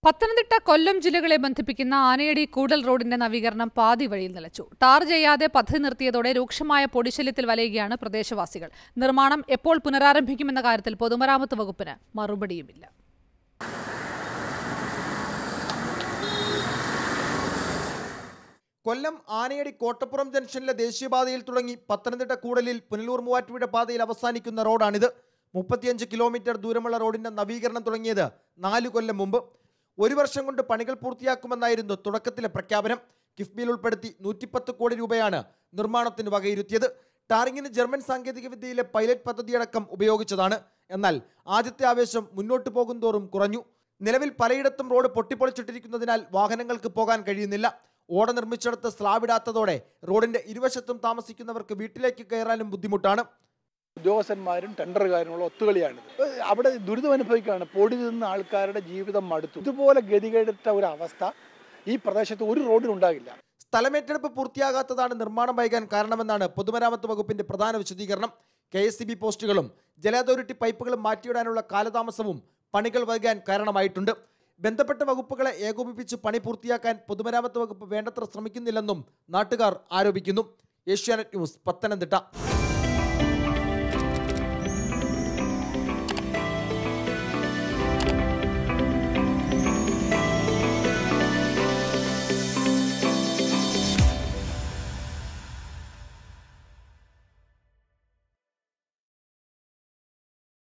പത്തനംതിട്ട കൊല്ലം ജില്ലകളെ ബന്ധിപ്പിക്കുന്ന ആനയടി കൂടൽ റോഡിന്റെ നവീകരണം പാതി വഴിയിൽ നിലച്ചു. ടാർ ചെയ്യാതെ പദ്ധതി നിർത്തിയതോടെ രൂക്ഷമായ പൊടിശല്യത്തിൽ വലയുകയാണ് പ്രദേശവാസികൾ. നിർമ്മാണം എപ്പോൾ പുനരാരംഭിക്കുമെന്ന കാര്യത്തിൽ പൊതുമരാമത്ത് വകുപ്പിന് മറുപടിയുമില്ല. കൊല്ലം ആനയടി കോട്ടപ്പുറം ജംഗ്ഷനിലെ ദേശീയപാതയിൽ തുടങ്ങി പത്തനംതിട്ട കൂടലിൽ പുനലൂർ മൂവാറ്റുപുഴ പാതയിൽ അവസാനിക്കുന്ന റോഡാണിത്. 35 കിലോമീറ്റർ ദൂരമുള്ള റോഡിന്റെ നവീകരണം തുടങ്ങിയത് 4 കൊല്ലം മുമ്പ്. 1 വർഷം കൊണ്ട് പണികൾ പൂർത്തിയാക്കുമെന്നായിരുന്നു തുടക്കത്തിലെ പ്രഖ്യാപനം. കിഫ്ബിയിൽ ഉൾപ്പെടുത്തി 110 കോടി രൂപയാണ് നിർമ്മാണത്തിന് വകയിരുത്തിയത്. ടാറിങ്ങിന് ജർമ്മൻ സാങ്കേതികവിദ്യയിലെ പൈലറ്റ് പദ്ധതിയടക്കം ഉപയോഗിച്ചതാണ്. എന്നാൽ ആദ്യത്തെ ആവേശം മുന്നോട്ട് പോകുന്തോറും കുറഞ്ഞു. നിലവിൽ പലയിടത്തും റോഡ് പൊട്ടിപ്പൊളിച്ചിട്ടിരിക്കുന്നതിനാൽ വാഹനങ്ങൾക്ക് പോകാൻ കഴിയുന്നില്ല. ഓട നിർമ്മിച്ചിടത്ത് സ്ലാബിടാത്തതോടെ റോഡിന്റെ ഇരുവശത്തും താമസിക്കുന്നവർക്ക് വീട്ടിലേക്ക് കയറാനും ബുദ്ധിമുട്ടാണ്. ഉദ്യോഗസ്ഥന്മാരും ടെൻഡറുകാരുമുള്ള ഒത്തുകളിയാണ്. അവിടെ ദുരിതം അനുഭവിക്കുകയാണ്. പൊടി നിന്ന് ആൾക്കാരുടെ ജീവിതം മടുത്തു. ഇതുപോലെ ഗതികെടുത്ത ഒരു അവസ്ഥ ഈ പ്രദേശത്ത് ഒരു റോഡിനുണ്ടാകില്ല. സ്ഥലമേറ്റെടുപ്പ് പൂർത്തിയാകാത്തതാണ് നിർമ്മാണം വൈകാൻ കാരണമെന്നാണ് പൊതുമരാമത്ത് വകുപ്പിന്റെ പ്രധാന വിശദീകരണം. KSEB പോസ്റ്റുകളും ജല അതോറിറ്റി പൈപ്പുകളും മാറ്റിയിടാനുള്ള കാലതാമസവും പണികൾ വൈകാൻ കാരണമായിട്ടുണ്ട്. ബന്ധപ്പെട്ട വകുപ്പുകളെ ഏകോപിപ്പിച്ച് പണി പൂർത്തിയാക്കാൻ പൊതുമരാമത്ത് വകുപ്പ് വേണ്ടത്ര ശ്രമിക്കുന്നില്ലെന്നും നാട്ടുകാർ ആരോപിക്കുന്നു. ഏഷ്യാനെറ്റ് ന്യൂസ്, പത്തനംതിട്ട.